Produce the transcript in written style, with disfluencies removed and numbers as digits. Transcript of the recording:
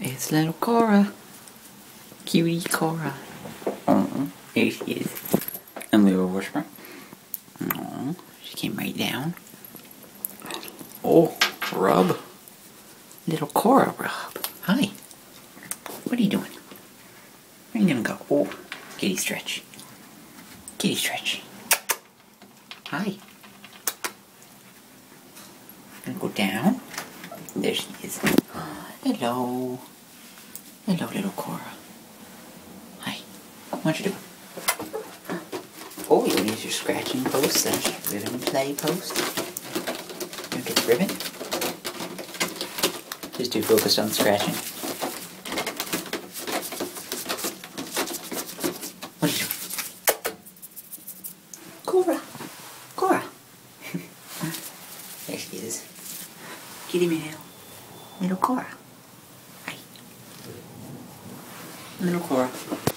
It's little Cora. Cutie Cora. Oh, there she is. And little Whisper. Oh, she came right down. Oh, Rub. Little Cora Rub. Hi. What are you doing? Where are you gonna go? Oh, kitty stretch. Kitty stretch. Hi. Gonna go down. There she is. Hello. Hello, little Cora. Hi. What you doing? Oh, you want to use your scratching post and ribbon play post? You want to get the ribbon? Just too focused on scratching. What are you doing? Cora. Cora. There she is. Kitty Mail. Little Cora. Hi. Little Cora.